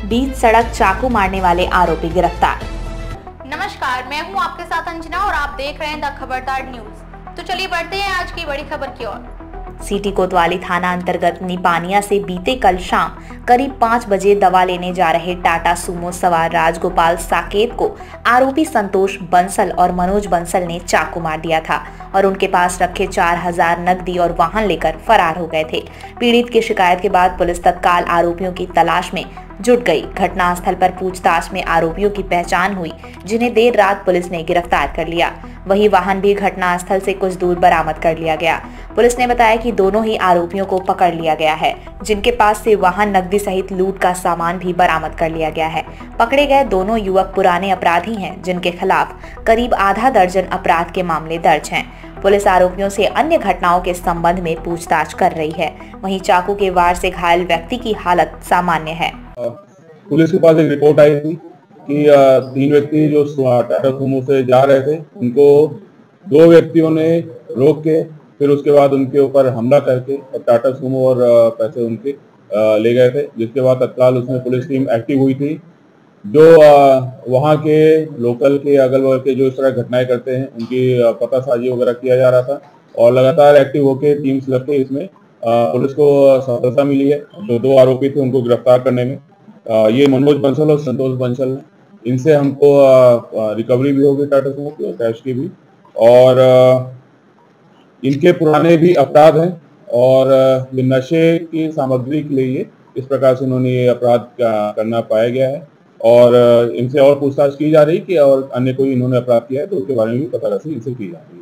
बीच सड़क चाकू मारने वाले आरोपी गिरफ्तार। नमस्कार, मैं हूं आपके साथ अंजना और आप देख रहे हैं द खबरदार न्यूज। तो चलिए बढ़ते हैं आज की बड़ी खबर की ओर। सिटी कोतवाली थाना अंतर्गत निपानिया से बीते कल शाम करीब 5 बजे दवा लेने जा रहे टाटा सुमो सवार राजगोपाल साकेत को आरोपी संतोष बंसल और मनोज बंसल ने चाकू मार दिया था और उनके पास रखे 4000 नकदी और वाहन लेकर फरार हो गए थे। पीड़ित की शिकायत के बाद पुलिस तत्काल आरोपियों की तलाश में जुट गई। घटनास्थल पर पूछताछ में आरोपियों की पहचान हुई, जिन्हें देर रात पुलिस ने गिरफ्तार कर लिया। वही वाहन भी घटनास्थल से कुछ दूर बरामद कर लिया गया। पुलिस ने बताया कि दोनों ही आरोपियों को पकड़ लिया गया है, जिनके पास से वाहन, नकदी सहित लूट का सामान भी बरामद कर लिया गया है। पकड़े गए दोनों युवक पुराने अपराधी हैं, जिनके खिलाफ करीब आधा दर्जन अपराध के मामले दर्ज हैं। पुलिस आरोपियों से अन्य घटनाओं के संबंध में पूछताछ कर रही है। वहीं चाकू के वार से घायल व्यक्ति की हालत सामान्य है। पुलिस के पास एक रिपोर्ट आई थी कि 3 व्यक्ति जो टाटा सुमो से जा रहे थे, उनको 2 व्यक्तियों ने रोक के फिर उसके बाद उनके ऊपर हमला करके टाटा सुमो और पैसे उनके ले गए थे। जिसके बाद तत्काल उसमें पुलिस टीम एक्टिव हुई थी। जो वहाँ के लोकल के अगल बगल के जो इस तरह घटनाएं करते हैं, उनकी पतासाजी वगैरह किया जा रहा था और लगातार एक्टिव होकर टीम्स लगते इसमें पुलिस को सफलता मिली है। जो 2 आरोपी थे उनको गिरफ्तार करने में ये मनोज बंसल और संतोष बंसल है। इनसे हमको रिकवरी भी होगी टाटा सुमो की और कैश की भी, और इनके पुराने भी अपराध हैं और ये नशे की सामग्री के लिए इस प्रकार से इन्होंने ये अपराध करना पाया गया है और इनसे और पूछताछ की जा रही है कि और अन्य कोई इन्होंने अपराध किया है तो उसके बारे में भी पता रसी इनसे की जा रही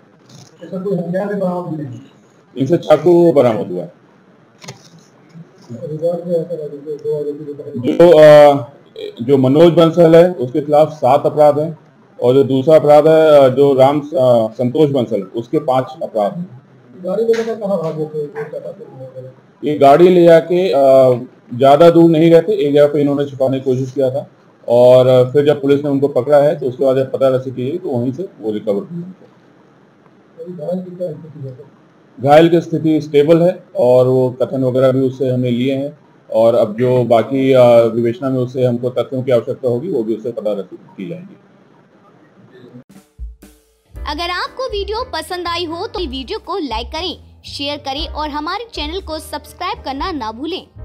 है। इनसे चाकू बरामद हुआ है। जो मनोज बंसल है उसके खिलाफ 7 अपराध हैं और जो दूसरा अपराध है जो संतोष बंसल उसके 5 अपराध हैं। ये गाड़ी ले जाके ज्यादा दूर नहीं रहते, एक जगह पे इन्होंने छुपाने की कोशिश किया था और फिर जब पुलिस ने उनको पकड़ा है तो उसके बाद जब पता रसी की तो वहीं से वो रिकवर किया। घायल की स्थिति स्टेबल है और वो कथन वगैरह भी उससे हमने लिए हैं और अब जो बाकी विवेचना में उससे हमको तथ्यों की आवश्यकता होगी वो भी उससे पता की जाएगी। अगर आपको वीडियो पसंद आई हो तो वीडियो को लाइक करें, शेयर करें और हमारे चैनल को सब्सक्राइब करना ना भूलें।